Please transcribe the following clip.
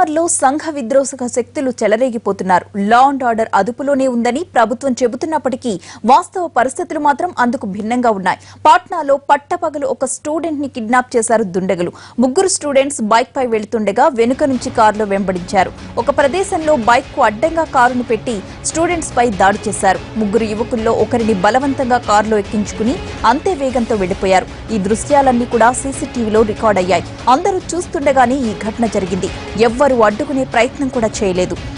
గోదావరిలో సంఘ విద్రోహక శక్తులు చెలరేగిపోతున్నారు. లా అండ్ ఆర్డర్ అదుపులోనే ఉందని ప్రభుత్వం చెబుతున్నప్పటికీ వాస్తవ పరిస్థితులు మాత్రం అందుకు భిన్నంగా ఉన్నాయి. పాట్నాలో పట్టపగలు ఒక స్టూడెంట్ ని కిడ్నాప్ చేశారు దుండగులు. ముగ్గురు స్టూడెంట్స్ బైక్ పై వెళ్తుండగా వెనుక నుంచి కారులో వెంబడించారు. ఒక ప్రదేశంలో బైక్ కు అడ్డంగా కారును పెట్టి స్టూడెంట్స్ పై దాడి చేశారు. ముగ్గురు యువకుల్లో ఒకరిని బలవంతంగా కారులో ఎక్కించుకుని అంతే వేగంతో వెళ్లిపోయారు. ఈ దృశ్యాలన్నీ కూడా సీసీటీవీలో రికార్డ్ అయ్యాయి. అందరూ చూస్తుండగానే ఈ ఘటన జరిగింది. ఎవ్వరూ అడ్డుకునే ప్రయత్నం కూడా చేయలేదు.